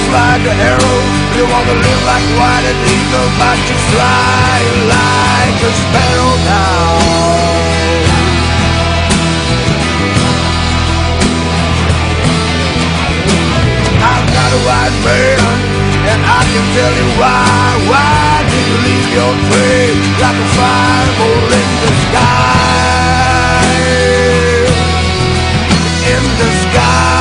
like an arrow. You want to live like a white eagle, but you fly like a sparrow now. I've got a white man, and I can tell you why. Why did you leave your trail like a fireball in the sky? In the sky.